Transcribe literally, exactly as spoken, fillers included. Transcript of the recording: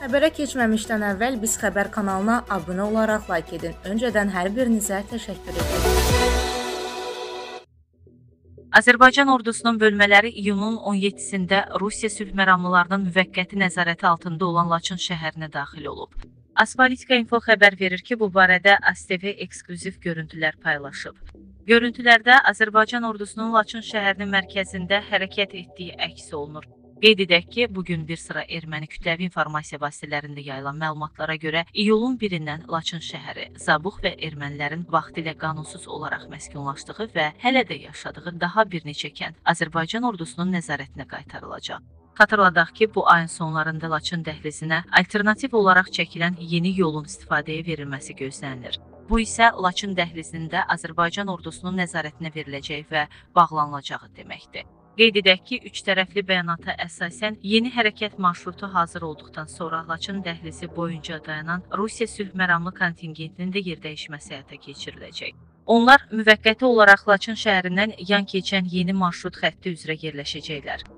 Xəbərə keçməmişdən əvvəl Biz Xəbər kanalına abunə olaraq like edin. Öncədən hər birinizə təşəkkür edirəm. Azərbaycan ordusunun bölmələri iyunun on yeddisində Rusiya sülh məramlılarının müvəqqəti nəzarəti altında olan Laçın şəhərinə daxil olub. Aspolitika info xəbər verir ki, bu barədə A S T V eksklüziv görüntülər paylaşıb. Görüntülərdə Azərbaycan ordusunun Laçın şəhərinin mərkəzində hərəkət etdiyi əks olunur. Qeyd edək ki, bugün bir sıra erməni kütləvi informasiya vasitələrində yayılan məlumatlara görə iyulun birindən Laçın şəhəri Zabuq və ermənilərin vaxtilə qanunsuz olaraq məskunlaşdığı və hələ də yaşadığı daha bir neçə kənd Azərbaycan ordusunun nəzarətinə qaytarılacaq. Xatırladaq ki, bu ayın sonlarında Laçın dəhlizinə alternativ olaraq çəkilən yeni yolun istifadəyə verilməsi gözlənilir. Bu isə Laçın dəhlizində Azərbaycan ordusunun nəzarətinə veriləcək və bağlanılacağı deməkdir. Qeyd edək ki, üç tərəfli bəyanata əsasən yeni hərəkət marşrutu hazır olduqdan sonra Laçın dəhlizi boyunca dayanan Rusiya sülh məramlı kontingentinin də yerdəyişməsi həyata keçiriləcək. Onlar müvəqqəti olaraq Laçın şəhərindən yan keçən yeni marşrut xətti üzrə yerləşəcəklər.